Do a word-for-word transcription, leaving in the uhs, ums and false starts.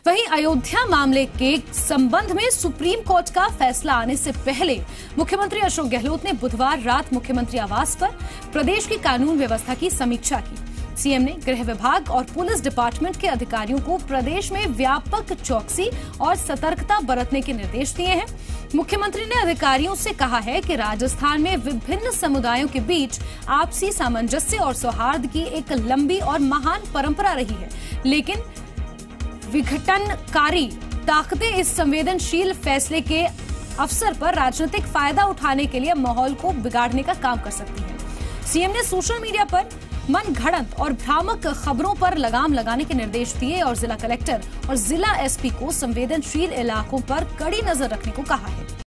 वहीं अयोध्या मामले के संबंध में सुप्रीम कोर्ट का फैसला आने से पहले मुख्यमंत्री अशोक गहलोत ने बुधवार रात मुख्यमंत्री आवास पर प्रदेश की कानून व्यवस्था की समीक्षा की। सीएम ने गृह विभाग और पुलिस डिपार्टमेंट के अधिकारियों को प्रदेश में व्यापक चौकसी और सतर्कता बरतने के निर्देश दिए हैं। मुख्यमंत्री ने अधिकारियों से कहा है कि राजस्थान में विभिन्न समुदायों के बीच आपसी सामंजस्य और सौहार्द की एक लंबी और महान परंपरा रही है, लेकिन विघटनकारी ताकतें इस संवेदनशील फैसले के अवसर पर राजनीतिक फायदा उठाने के लिए माहौल को बिगाड़ने का काम कर सकती हैं। सीएम ने सोशल मीडिया पर मन घड़ंत और भ्रामक खबरों पर लगाम लगाने के निर्देश दिए और जिला कलेक्टर और जिला एसपी को संवेदनशील इलाकों पर कड़ी नजर रखने को कहा है।